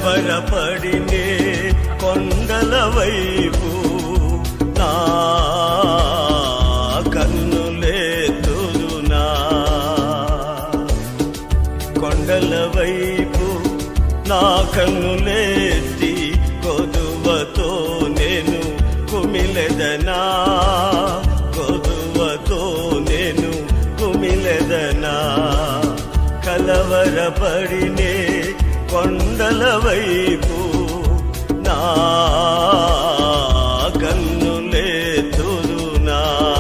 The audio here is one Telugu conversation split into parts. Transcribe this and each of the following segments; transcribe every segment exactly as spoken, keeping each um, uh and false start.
కలవరపడినే కొండల వైపు నా కన్నులేతుదునా కొండల వైపు నా కన్నులేతి కొదువతో నేను కుమిలెదనా కొదువతో నేను కుమిలెదనా కలవరపడినే కొండల వైపు నా కన్నులేతుదునా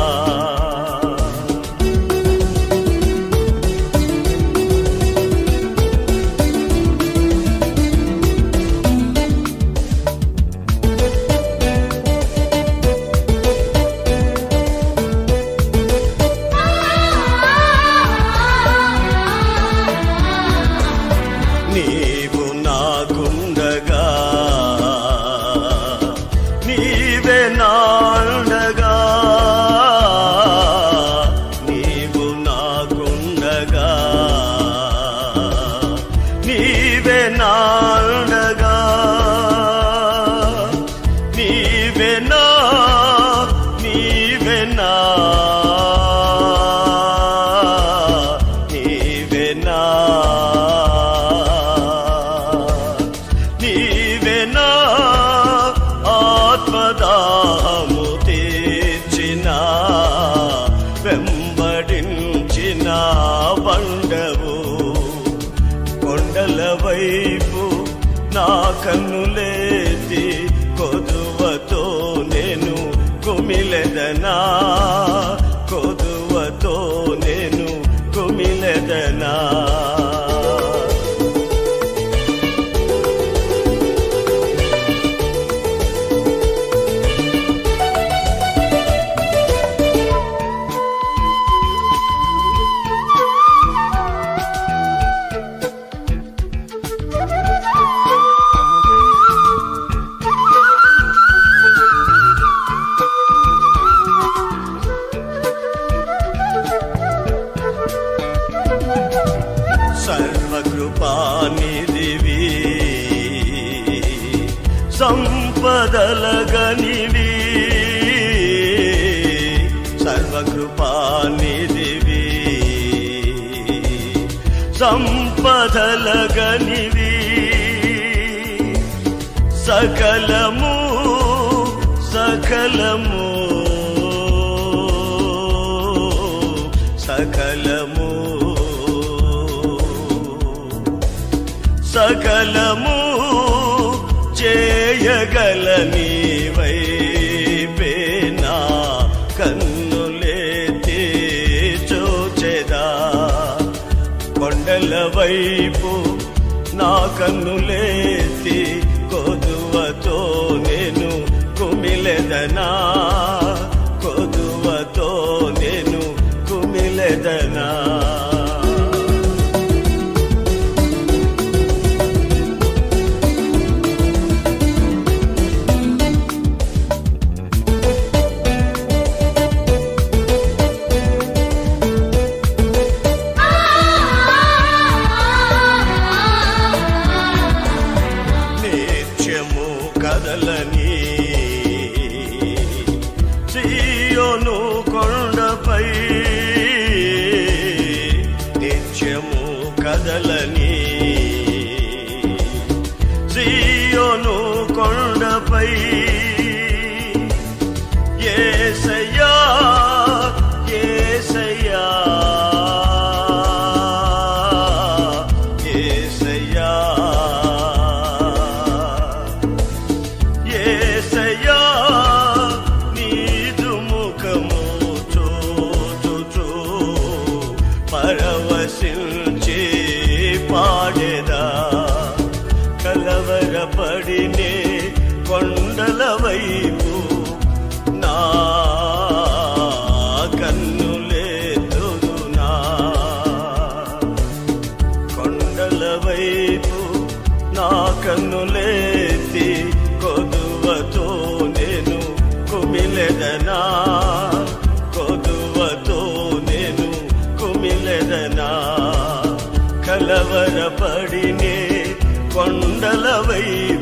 నీవు నాకుండగా నీవే నాండగా నీవు నాకుండగా నీవే నాండగా నీవే నా నీవే నా నీవే నా నీవేనా ఆత్మదాహము తీర్చిన వెంబడించిన బండవు కొండల వైపు నా కన్నులేతి కొదువతో నేను కుమిలెదనా కొదువతో నేను కుమిలెదనా సర్వకృపానిధివి సంపదలగనివి సర్వకృపానిధివి సంపదలగనివి సకలము సకలము సకలము సకలము చేయగల నీవైపేనా కన్నులేతి చూచెదా కొండల వైపు నా కన్నులేతి కొదువతో నేను కుమిలెదనా కొదువతో నేను కుమిలెదనా కదలని సీయోను కొండపై నిత్యము కదలని సీయోను కొండపై యేసయ్యా యేసయ్యా యేసయ్యా యేసయ్యా నీదు ముఖము చూచుచూ పరవశించి పాడెదా కలవరపడినే కొండల వైపు నా కన్నులేతుదునా కొండల వైపు నా కన్నులేతి కొదువతో నేను కుమిలెదనా కొదువతో నేను కుమిలెదనా కలవరపడినే కొండ కొండల వైపు